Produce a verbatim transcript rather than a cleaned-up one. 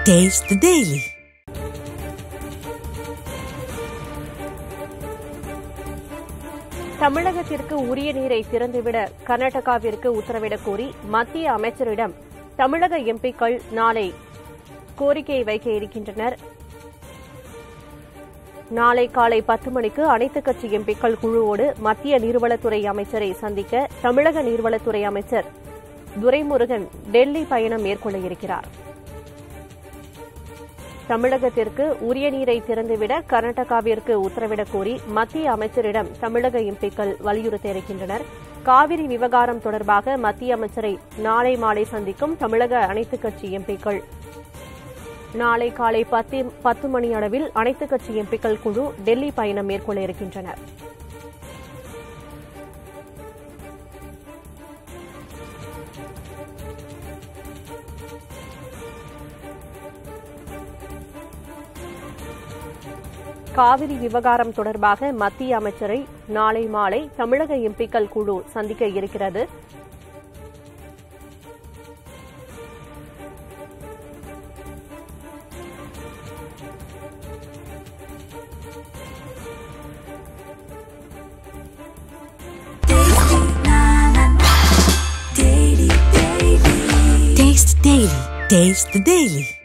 Taste the Daily. தமிழகத்திற்கு உரிய நீரை திறந்துவிட கர்நாடகாவிற்கு உத்தரவிடக் கோரி மத்திய அமைச்சரிடம் தமிழக எம்பிக்கள் நாளை கோரிக்கை வைக்க இருக்கின்றனர். நாளை காலை பத்து மணிக்கு அனைத்துக் கட்சி எம்பிக்கள் குழுவோடு மத்திய நீர்வளத்துறை அமைச்சரை சந்திக்க தமிழக நீர்வளத்துறை அமைச்சர் துரைமுருகன் டெல்லி பயணம் மேற்கொள்ள இருக்கிறார். தமிழகத்திற்கு உரிய நீரை திறந்துவிட கர்நாடகாவிற்கு உத்தரவிடக் கோரி மத்திய அமைச்சரிடம் தமிழக எம்பிக்கள் வலியுறுத்த இருக்கின்றனர். காவிரி விவகாரம் தொடர்பாக மத்திய அமைச்சரை நாளை மாலை சந்திக்கும் தமிழக அனைத்துக் கட்சி எம்பிக்கள் நாளை காலை பத்து பத்து மணி அளவில் அனைத்துக் கட்சி எம்பிக்கள் குழு டெல்லி பயணம் மேற்கொள்ள இருக்கின்றனர். காவிரி விவகாரம் தொடர்பாக மத்திய அமைச்சரை நாளை மாலை தமிழக எம்பிக்கள் குழு சந்திக்க இருக்கிறது. Taste Daily. Taste the Daily.